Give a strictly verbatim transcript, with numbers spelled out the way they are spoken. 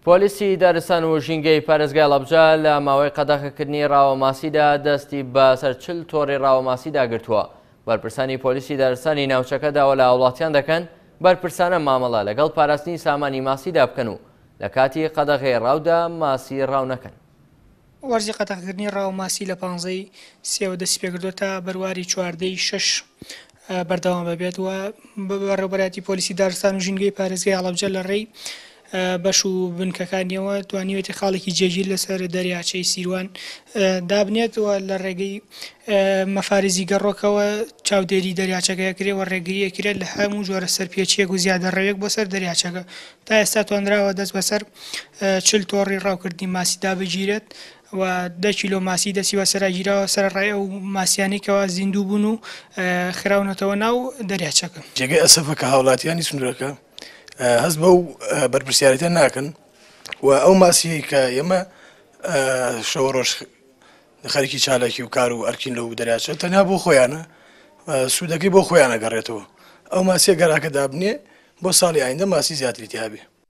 پۆلیسی دارستان و ژینگەی پارێزگای هەڵەبجە لە ماوەی قەدەغەکردنی ڕاوەماسیدا دەستی بە سەر چل تۆڕی ڕاوەماسیدا گرتووە. بەرپرسانی پۆلیسی دارستانی ناوچەکەداوە لە هاوڵاتیان دەکەن بەرپرسانە مامەڵە لەگەڵ پاراستنی سامانی ماسیدا بکەن و لە کاتی قەدەغەی ڕاودا ماسی ڕاو نەکەن. وەرزی قەدەغەکردنی ڕاوەماسی لە پانزەی سێوە دەستی پێکردووە تا بەرواری چواردەی شەش بەردەوام ببێت و بەڕێوەبەری پۆلیسی دارستان و ژینگەی پارێزگای هەڵەبجە لە ڕێی بەش و بنکەکانیەوە توانیوێتی خاڵێکی جێگیر لەسەر دەریاچەی سیروان دابنێت و لە ڕێگەی مەفارێزی گەڕۆکەوە چاودێری دەریاچەکە کرێەوە ڕێگەی ئەکرێت لە هەموو جۆرە سەرپێچیەک و زیادە ڕێوێک بۆ سەر دەریاچەکە. تا ئێستا توانراوە دەست بەسەر چل تۆڕی ڕاوکردنی ماسیدا بگیرێت و دە کیلۆ ماسی دەسیوە سەرگیرەوە سەرڕای ئەو ماسیانێکەوە زیندوو بوون و خراونەتەوە ناو دەریاچەکە. جێگەی ئەسەفەکە هاوڵاتیانی سنوورەکە هەست بەو بەرپرسیارەتە ناکەن و ئەو ماسیەی کە ئێمە شەوە ڕۆژ خەریکی چالاکی و کار و ئەرکین لەو دەریاچە تەنیا بۆ خۆیانە سوودەکەی بۆ خۆیانە گەڕێتەوە. ئەو ماسیە گەراکە دابنێ بۆ ساڵی ئایندە ماسی زیاتری تیابێ.